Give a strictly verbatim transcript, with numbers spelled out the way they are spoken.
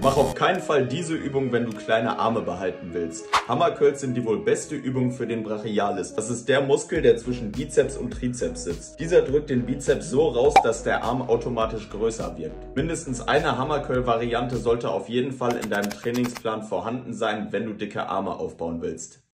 Mach auf keinen Fall diese Übung, wenn du kleine Arme behalten willst. Hammer Curls sind die wohl beste Übung für den Brachialis. Das ist der Muskel, der zwischen Bizeps und Trizeps sitzt. Dieser drückt den Bizeps so raus, dass der Arm automatisch größer wirkt. Mindestens eine Hammer Curl Variante sollte auf jeden Fall in deinem Trainingsplan vorhanden sein, wenn du dicke Arme aufbauen willst.